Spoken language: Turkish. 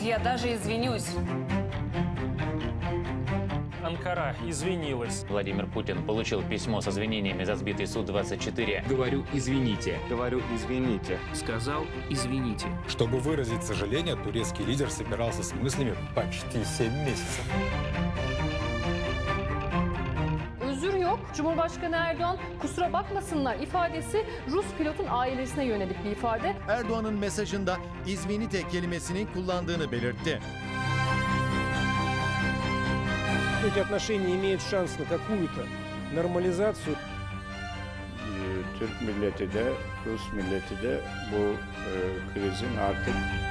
я даже извинюсь. Анкара извинилась. Владимир Путин получил письмо с извинениями за сбитый Су-24. Говорю, извините. Говорю, извините. Сказал, извините. Чтобы выразить сожаление, турецкий лидер собирался с мыслями почти 7 месяцев. Özür yok. Cumhurbaşkanı Erdoğan kusura bakmasınlar ifadesi Rus pilotun ailesine yönelik bir ifade. Erdoğan'ın mesajında izvinite kelimesini kullandığını belirtti. Эти отношения имеют шанс на какую-то нормализацию. Türk milleti de, Rus milleti de bu krizin artık